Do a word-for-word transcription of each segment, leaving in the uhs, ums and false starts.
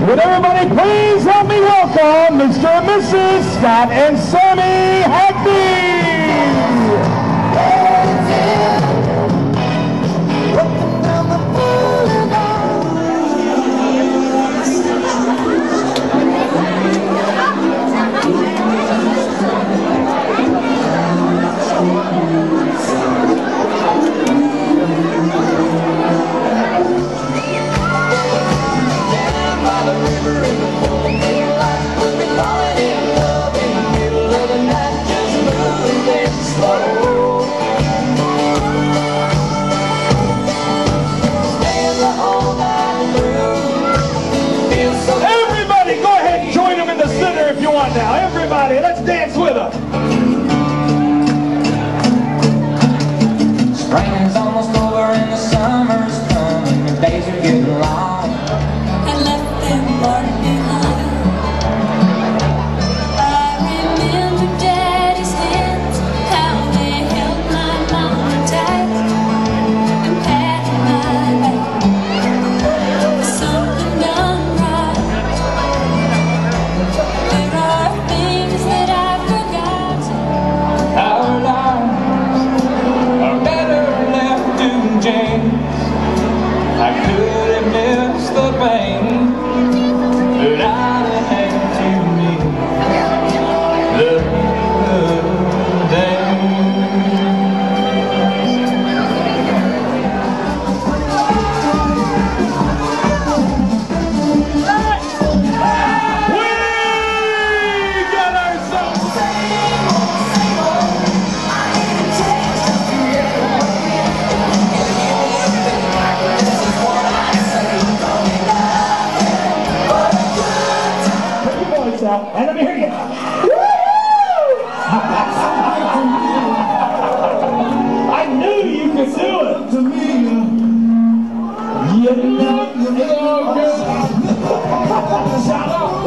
Would everybody please help me welcome Mister and Missus Scott and Sami Hagene? Now, everybody, let's dance with us. Spring is almost over and the summer's coming. The days are getting long. I left them far behind. I remember Daddy's hands, how they held my mama tight and patted my back. Was something done right? There are things that I've forgotten. Our lives are better left to change. I could have missed the pain, but I'd have had to meet the good days. We got ourselves. Put your voice out and let me hear you. I knew you could do it. To me, you know, you know, girl. Shout out.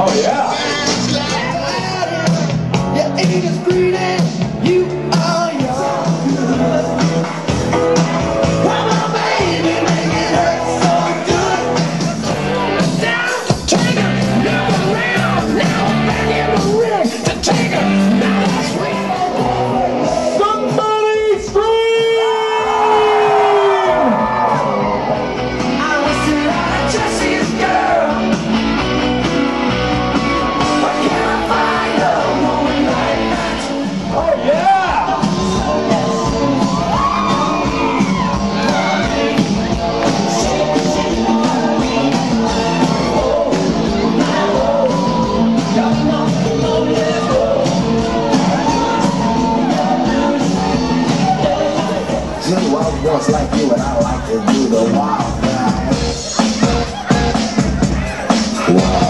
Oh, yeah. Your age is greedy, you are young. Come on, baby, make it hurt so good. Down to take it, now around, now back in the ring to take it, now that's sweet. Somebody scream! I was tonight Jesse's girl. But can I find a woman like that? Oh, yeah! Too, I was like you and I like to do the wild ride. Wow.